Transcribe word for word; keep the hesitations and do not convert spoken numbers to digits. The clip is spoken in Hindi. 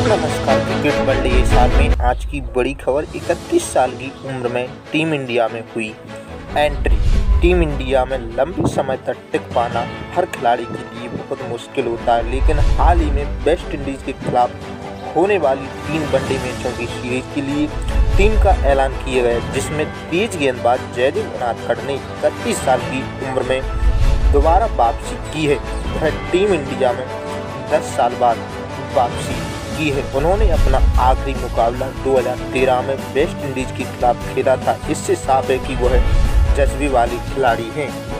नमस्कार। क्रिकेट वर्ल्ड ये साल में आज की बड़ी खबर इकतीस साल की उम्र में टीम इंडिया में हुई एंट्री। टीम इंडिया में लंबे समय तक टिक पाना हर खिलाड़ी के लिए बहुत मुश्किल होता है, लेकिन हाल ही में वेस्ट इंडीज के खिलाफ होने वाली तीन वनडे मैचों की सीरीज के लिए टीम का ऐलान किया गया, जिसमें तेज गेंदबाज जयदेव उनादकड़ ने इकतीस साल की उम्र में दोबारा वापसी की है। वह टीम इंडिया में दस साल बाद वापसी की है। उन्होंने अपना आखिरी मुकाबला दो हज़ार तेरह में वेस्ट इंडीज के खिलाफ खेला था। इससे साफ है कि वह जज्बे वाले खिलाड़ी हैं।